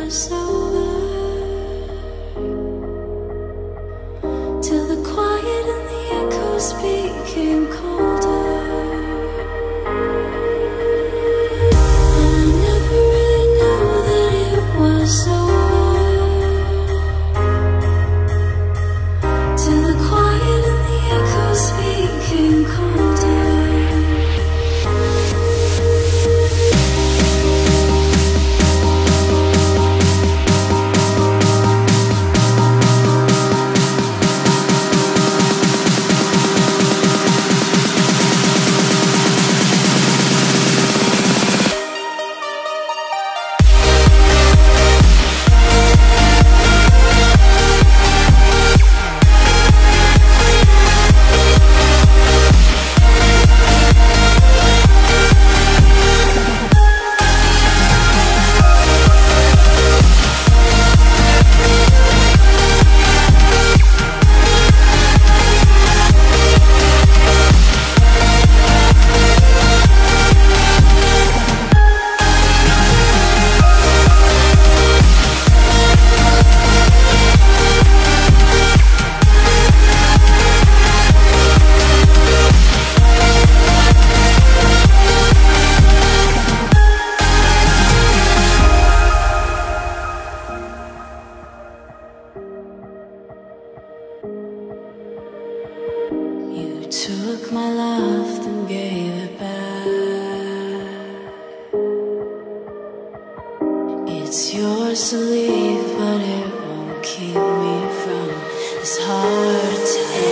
was over, till the quiet and the echoes became colder. And I never really knew that it was over, till the quiet and the echoes became colder. Took my love, then gave it back. It's yours to leave, but it won't keep me from this heart attack.